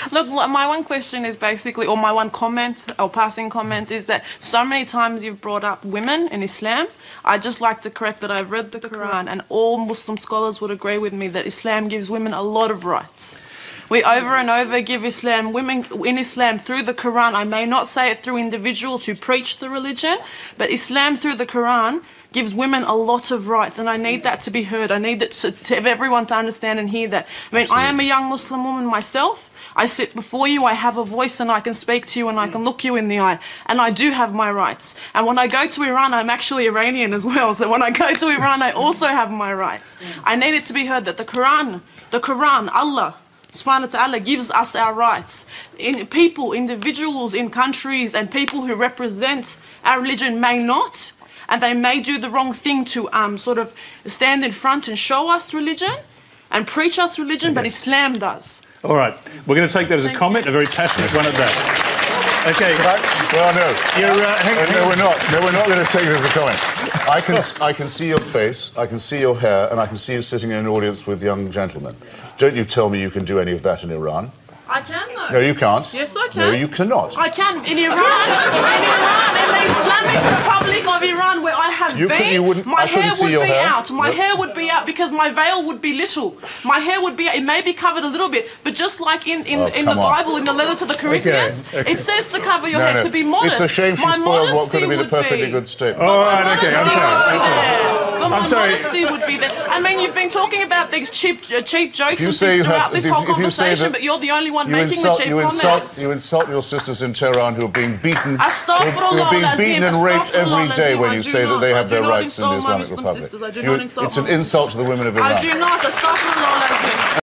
Look, my one question is basically, or my one comment, or passing comment, is that so many times you've brought up women in Islam. I'd just like to correct that I've read the Quran, and all Muslim scholars would agree with me that Islam gives women a lot of rights. We over and over give women in Islam through the Quran. I may not say it through individuals who preach the religion, but Islam through the Quran gives women a lot of rights, and I need that to be heard. I need that to everyone to understand and hear that. I mean, I am a young Muslim woman myself. I sit before you, I have a voice, and I can speak to you, and I can look you in the eye, and I do have my rights. And when I go to Iran, I'm actually Iranian as well, so when I go to Iran, I also have my rights. I need it to be heard that the Quran, Allah Subhanahu wa ta'ala gives us our rights. People, individuals in countries, and people who represent our religion may not, and they may do the wrong thing to sort of stand in front and show us religion and preach us religion, but Islam does. All right, we're going to take that as a comment, a very passionate one at that. Okay. Well, no. No, we're not. No, we're not going to take it as a comment. I can see your face, I can see your hair, and I can see you sitting in an audience with young gentlemen. Don't you tell me you can do any of that in Iran. I can, though. No, you can't. Yes, I can. No, you cannot. I can. In Iran, in the Islamic Republic of Iran, where I have been, my hair would be out. My hair would be out because my veil would be little. My hair would be, it may be covered a little bit, but just like in the Bible, in the letter to the Corinthians, it says to cover your head, to be modest. It's a shame she spoiled what could have been a perfectly good statement. All right, okay, I'm sorry. Modesty would be there. I mean, you've been talking about these cheap jokes and things throughout this whole conversation, but you're the only one making the cheap comments. You insult your sisters in Tehran who are being beaten, and raped every day when you say that they have their rights in the Islamic Republic. I do not insult It's an insult to the women of Iran. I do not. Astaghfirullah.